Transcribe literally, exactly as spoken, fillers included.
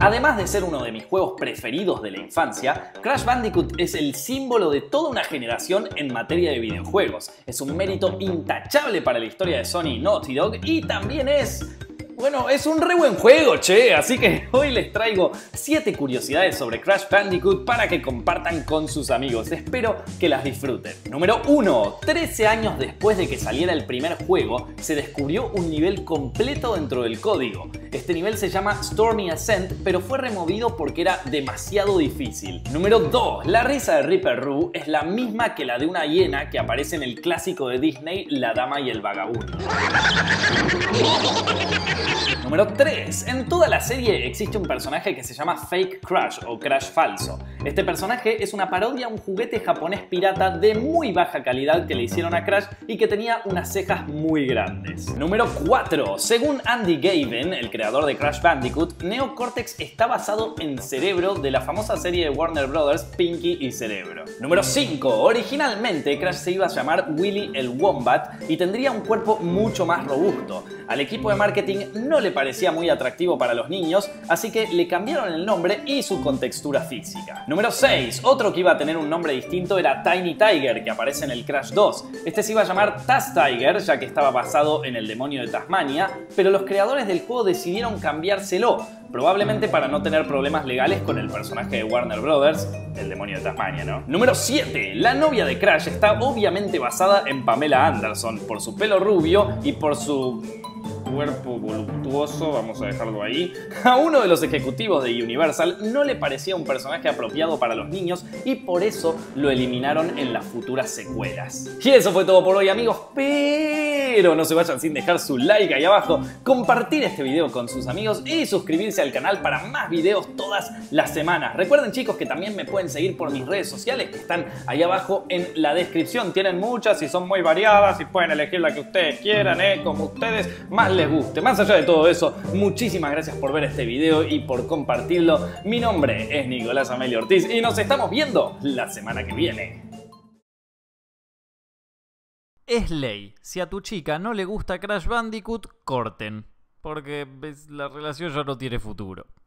Además de ser uno de mis juegos preferidos de la infancia, Crash Bandicoot es el símbolo de toda una generación en materia de videojuegos. Es un mérito intachable para la historia de Sony y Naughty Dog y también es... Bueno, es un re buen juego, che, así que hoy les traigo siete curiosidades sobre Crash Bandicoot para que compartan con sus amigos. Espero que las disfruten. Número uno. trece años después de que saliera el primer juego, se descubrió un nivel completo dentro del código. Este nivel se llama Stormy Ascent, pero fue removido porque era demasiado difícil. Número dos. La risa de Ripper Roo es la misma que la de una hiena que aparece en el clásico de Disney, La Dama y el Vagabundo. Número tres. En toda la serie existe un personaje que se llama Fake Crash o Crash falso. Este personaje es una parodia a un juguete japonés pirata de muy baja calidad que le hicieron a Crash y que tenía unas cejas muy grandes. Número cuatro. Según Andy Gavin, el creador de Crash Bandicoot, Neo Cortex está basado en Cerebro de la famosa serie de Warner Brothers Pinky y Cerebro. Número cinco. Originalmente Crash se iba a llamar Willy el Wombat y tendría un cuerpo mucho más robusto. Al equipo de marketing no le parecía muy atractivo para los niños, así que le cambiaron el nombre y su contextura física. Número seis. Otro que iba a tener un nombre distinto era Tiny Tiger, que aparece en el Crash dos. Este se iba a llamar Taz Tiger, ya que estaba basado en el demonio de Tasmania, pero los creadores del juego decidieron cambiárselo, probablemente para no tener problemas legales con el personaje de Warner Brothers, el demonio de Tasmania, ¿no? Número siete. La novia de Crash está obviamente basada en Pamela Anderson, por su pelo rubio y por su... cuerpo voluptuoso, vamos a dejarlo ahí. A uno de los ejecutivos de Universal no le parecía un personaje apropiado para los niños y por eso lo eliminaron en las futuras secuelas. Y eso fue todo por hoy, amigos, pero no se vayan sin dejar su like ahí abajo, compartir este video con sus amigos y suscribirse al canal para más videos todas las semanas. Recuerden, chicos, que también me pueden seguir por mis redes sociales que están ahí abajo en la descripción. Tienen muchas y son muy variadas y pueden elegir la que ustedes quieran, ¿eh? Como ustedes más les guste. Más allá de todo eso, muchísimas gracias por ver este video y por compartirlo. Mi nombre es Nicolás Amelio Ortiz y nos estamos viendo la semana que viene. Es ley, si a tu chica no le gusta Crash Bandicoot, corten, porque la relación ya no tiene futuro.